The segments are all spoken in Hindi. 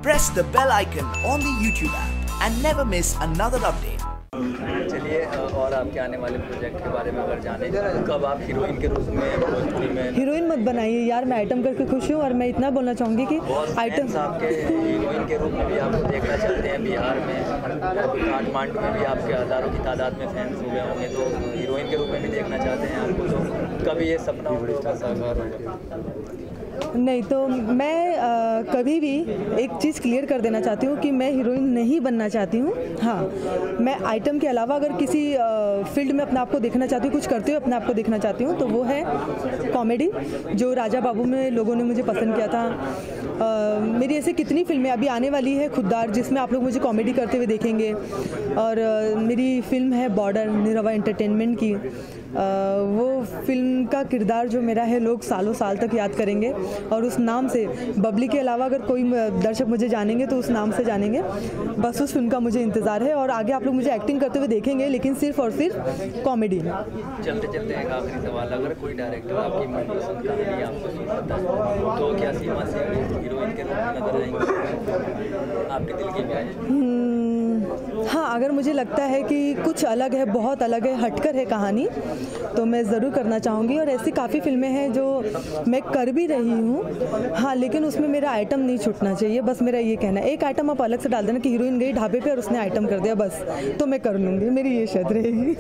press the bell icon on the YouTube app and never miss another update. चलिए और आपके आने वाले प्रोजेक्ट के बारे में अगर जाने, कब आप हीरोइन के रूप में भोजपुरी में? हीरोइन मत बनाइए यार, मैं आइटम करके खुश हूँ। और मैं इतना बोलना चाहूँगी कि आइटम आपके हीरोइन के रूप में भी आपको देखना चाहते हैं बिहार में, काठमांडू में भी आपके हज़ारों की तादाद में फैंस हुए होंगे, तो हीरोइन के रूप में भी देखना चाहते हैं आपको, तो कभी ये सपना का साकार होगा? नहीं, तो मैं कभी भी एक चीज़ क्लियर कर देना चाहती हूँ कि मैं हीरोइन नहीं बनना चाहती हूँ। हाँ, मैं आइटम के अलावा अगर किसी फील्ड में अपने आप को देखना चाहती हूँ, कुछ करते हुए अपने आप को देखना चाहती हूँ, तो वो है कॉमेडी, जो राजा बाबू में लोगों ने मुझे पसंद किया था। मेरी ऐसे कितनी फिल्में अभी आने वाली है, खुददार, जिसमें आप लोग मुझे कॉमेडी करते हुए देखेंगे। और मेरी फिल्म है बॉर्डर, निरवा एंटरटेनमेंट की। वो फिल्म का किरदार जो मेरा है लोग सालों साल तक याद करेंगे, और उस नाम से बबली के अलावा अगर कोई दर्शक मुझे जानेंगे तो उस नाम से जानेंगे। बस उस फिल्म का मुझे इंतज़ार है, और आगे आप लोग मुझे एक्टिंग करते हुए देखेंगे, लेकिन सिर्फ और सिर्फ कॉमेडी में। चलते चलते एक आखिरी सवाल, अगर कोई डायरेक्टर आपकी मनपसंद कहानी आपको सुनाता है तो क्या सीमा से हीरोइन के रूप में नजर आएंगे आपके दिल की प्यारी? हाँ, अगर मुझे लगता है कि कुछ अलग है, बहुत अलग है, हटकर है कहानी, तो मैं ज़रूर करना चाहूँगी। और ऐसी काफ़ी फिल्में हैं जो मैं कर भी रही हूँ। हाँ, लेकिन उसमें मेरा आइटम नहीं छूटना चाहिए, बस मेरा ये कहना है। एक आइटम आप अलग से डाल देना कि हीरोइन गई ढाबे पे और उसने आइटम कर दिया, बस तो मैं कर लूँगी, मेरी ये शर्त रहेगी।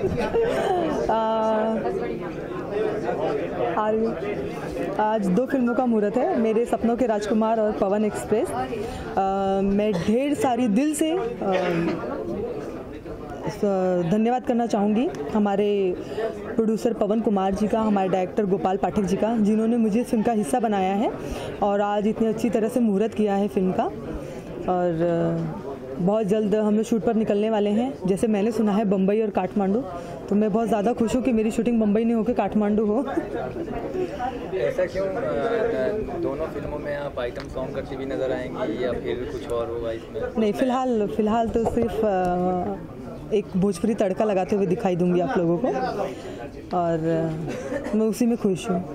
आज 2 फिल्मों का मुहूर्त है, मेरे सपनों के राजकुमार और पवन एक्सप्रेस। मैं ढेर सारी दिल से धन्यवाद करना चाहूँगी हमारे प्रोड्यूसर पवन कुमार जी का, हमारे डायरेक्टर गोपाल पाठक जी का, जिन्होंने मुझे फिल्म का हिस्सा बनाया है और आज इतनी अच्छी तरह से मुहूर्त किया है फिल्म का। और बहुत जल्द हम लोग शूट पर निकलने वाले हैं, जैसे मैंने सुना है बम्बई और काठमांडू, तो मैं बहुत ज़्यादा खुश हूँ कि मेरी शूटिंग मुंबई नहीं होकर काठमांडू हो। ऐसा क्यों? दोनों फिल्मों में आप आइटम सॉन्ग करती भी नज़र आएंगी या फिर कुछ और होगा इसमें? नहीं, फ़िलहाल तो सिर्फ एक भोजपुरी तड़का लगाते हुए दिखाई दूंगी आप लोगों को, और मैं उसी में खुश हूँ।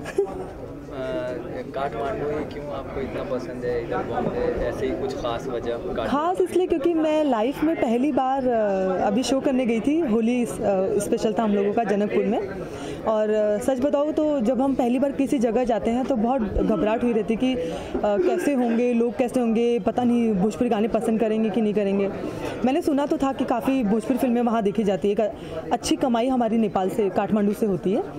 काठमांडू ही क्यों आपको इतना पसंद है, इधर बॉम्बे, ऐसे ही कुछ खास वजह? खास इसलिए क्योंकि मैं लाइफ में पहली बार अभी शो करने गई थी, होली स्पेशल था हम लोगों का जनकपुर में। और सच बताऊँ तो जब हम पहली बार किसी जगह जाते हैं तो बहुत घबराहट हुई रहती कि कैसे होंगे लोग, कैसे होंगे, पता नहीं भोजपुरी गाने पसंद करेंगे कि नहीं करेंगे। मैंने सुना तो था कि काफ़ी भोजपुरी फिल्में वहाँ देखी जाती है, एक अच्छी कमाई हमारी नेपाल से, काठमांडू से होती है।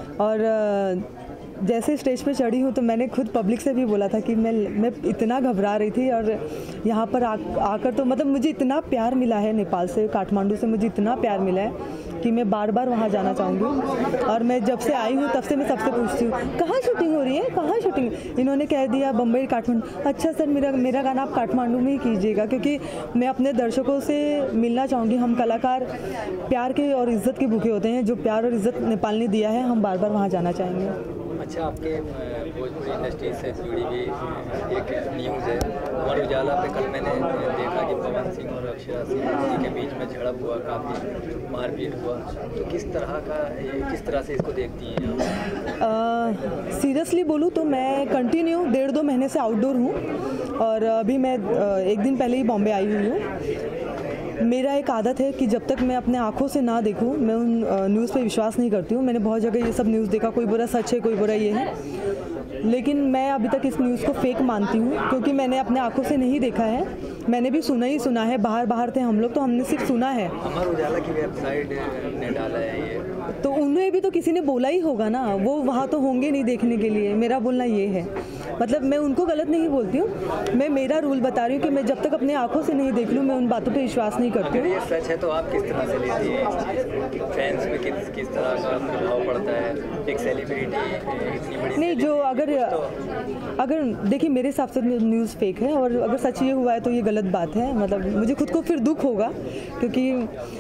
और जैसे स्टेज पे चढ़ी हूँ तो मैंने खुद पब्लिक से भी बोला था कि मैं इतना घबरा रही थी, और यहाँ पर आकर तो मतलब मुझे इतना प्यार मिला है, नेपाल से, काठमांडू से मुझे इतना प्यार मिला है कि मैं बार बार वहाँ जाना चाहूँगी। और मैं जब से आई हूँ तब से मैं सबसे पूछती हूँ कहाँ शूटिंग हो रही है, कहाँ शूटिंग? इन्होंने कह दिया बम्बई काठमांडू। अच्छा सर, मेरा गाना आप काठमांडू में ही कीजिएगा, क्योंकि मैं अपने दर्शकों से मिलना चाहूँगी। हम कलाकार प्यार के और इज़्ज़त के भूखे होते हैं, जो प्यार और इज़्ज़त नेपाल ने दिया है, हम बार बार वहाँ जाना चाहेंगे। अच्छा, आपके भोजपुरी इंडस्ट्री से जुड़ी हुई एक न्यूज़ है, अमर उजाला पे कल मैंने देखा कि पवन सिंह और अक्षरा सिंह के बीच में झड़प हुआ, काफ़ी मारपीट हुआ, तो किस तरह से इसको देखती हैं आप? सीरियसली बोलूँ तो मैं कंटिन्यू 1.5-2 महीने से आउटडोर हूँ, और अभी मैं 1 दिन पहले ही बॉम्बे आई हुई हूँ। मेरा एक आदत है कि जब तक मैं अपने आँखों से ना देखूं, मैं उन न्यूज़ पे विश्वास नहीं करती हूँ। मैंने बहुत जगह ये सब न्यूज़ देखा, कोई बुरा सच है, कोई बुरा ये है, लेकिन मैं अभी तक इस न्यूज़ को फेक मानती हूँ, क्योंकि मैंने अपने आँखों से नहीं देखा है। मैंने भी सुना ही सुना है, बाहर थे हम लोग, तो हमने सिर्फ सुना है। अमर उजाला की वेबसाइट ने डाला है ये, तो उन्हें भी तो किसी ने बोला ही होगा ना, वो वहाँ तो होंगे नहीं देखने के लिए। मेरा बोलना ये है, मतलब मैं उनको गलत नहीं बोलती हूँ, मैं मेरा रूल बता रही हूँ कि मैं जब तक अपने आंखों से नहीं देख लूँ, मैं उन बातों पे विश्वास नहीं करती हूँ। ये सच है तो आप किस तरह से लेती हैं? फैंस में किस तरह का प्रभाव पड़ता है? एक सेलिब्रिटी इतनी बड़ी नहीं, जो अगर देखिए, मेरे हिसाब से न्यूज़ फेक है, और अगर सच ये हुआ है तो ये गलत बात है। मतलब मुझे खुद को फिर दुख होगा, क्योंकि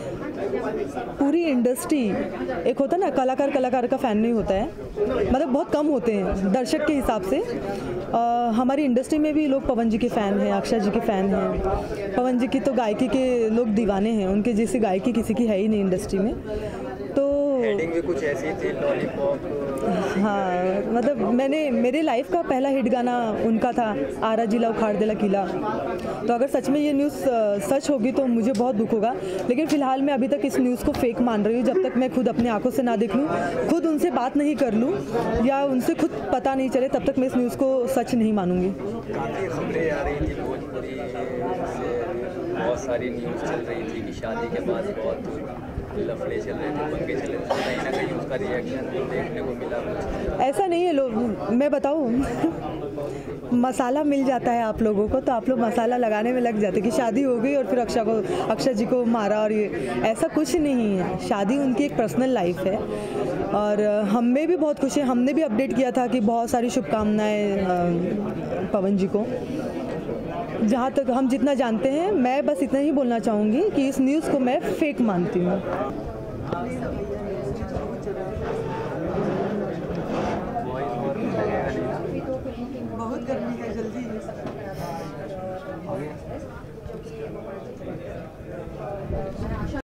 पूरी इंडस्ट्री, एक होता है ना कलाकार का फ़ैन नहीं होता है, मतलब बहुत कम होते हैं दर्शक के हिसाब से। हमारी इंडस्ट्री में भी लोग पवन जी के फ़ैन हैं, अक्षय जी के फ़ैन हैं। पवन जी की तो गायकी के लोग दीवाने हैं, उनके जैसी गायकी किसी की है ही नहीं इंडस्ट्री में। तो हेडिंग भी कुछ ऐसी थी, लॉलीपॉप हाँ, मतलब मेरे लाइफ का पहला हिट गाना उनका था, आरा जिला उखाड़ देला किला। तो अगर सच में ये न्यूज़ सच होगी तो मुझे बहुत दुख होगा, लेकिन फ़िलहाल मैं अभी तक इस न्यूज़ को फेक मान रही हूँ। जब तक मैं खुद अपनी आंखों से ना देख लूँ, खुद उनसे बात नहीं कर लूँ या उनसे खुद पता नहीं चले, तब तक मैं इस न्यूज़ को सच नहीं मानूंगी। काफ़ी खबरें आ रही थी भोजपुरी से, बहुत सारी न्यूज़ चल रही थी कि शादी के बाद बहुत लफड़े चल रहे थे, पंगे चल रहे थे, कहीं ना कहीं उसका रिएक्शन देखने को मिला। ऐसा नहीं है, लोग, मैं बताऊँ मसाला मिल जाता है आप लोगों को तो आप लोग मसाला लगाने में लग जाते कि शादी हो गई और फिर अक्षय जी को मारा, और ये ऐसा कुछ नहीं है। शादी उनकी एक पर्सनल लाइफ है और हमें भी बहुत खुशी है। हमने भी अपडेट किया था कि बहुत सारी शुभकामनाएं पवन जी को। जहाँ तक हम जितना जानते हैं, मैं बस इतना ही बोलना चाहूँगी कि इस न्यूज़ को मैं फेक मानती हूँ।